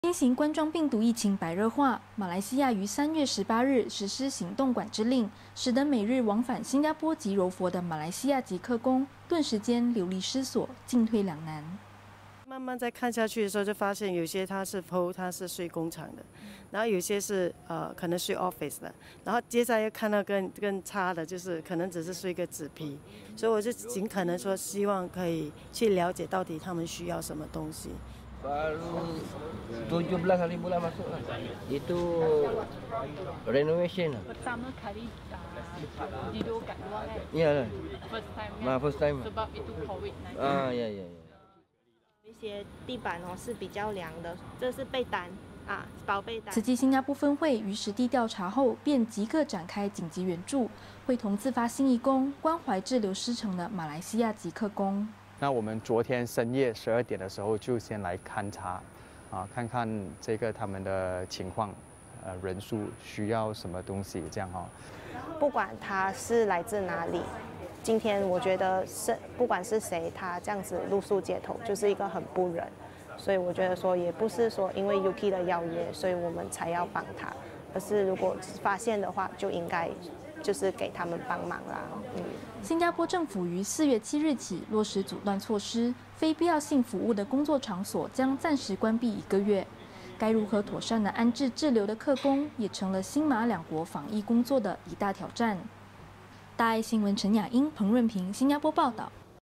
新型冠状病毒疫情白热化，马来西亚于3月18日实施行动管制令，使得每日往返新加坡及柔佛的马来西亚籍客工顿时间流离失所，进退两难。 慢慢再看下去的时候，就发现有些他是睡工厂的，然后有些是可能睡 office 的，然后接下来又看到更差的，就是可能只是睡个纸皮，所以我就尽可能说希望可以去了解到底他们需要什么东西。 Baru 17 hari bulan masuk lah. Itu renovation lah. Pertama kali tidur kat luar kan? Ya lah. First time kan? First time. Sebab itu COVID-19. Ya. 一些地板是比较凉的，这是被单啊，薄被单。 此际新加坡分会于实地调查后，便即刻展开紧急援助，会同自发新移工关怀滞留失城的马来西亚籍客工。 那我们昨天深夜12点的时候就先来勘察，看看这个他们的情况，人数需要什么东西这样哈。 不管他是来自哪里，今天我觉得不管是谁，他这样子露宿街头就是一个很不忍，所以我觉得说也不是说因为 UK 的邀约，所以我们才要帮他，而是如果发现的话，就应该就是给他们帮忙啦。 新加坡政府于4月7日起落实阻断措施，非必要性服务的工作场所将暂时关闭1个月。该如何妥善地安置滞留的客工，也成了新马两国防疫工作的一大挑战。大爱新闻陈雅英、彭润平，新加坡报道。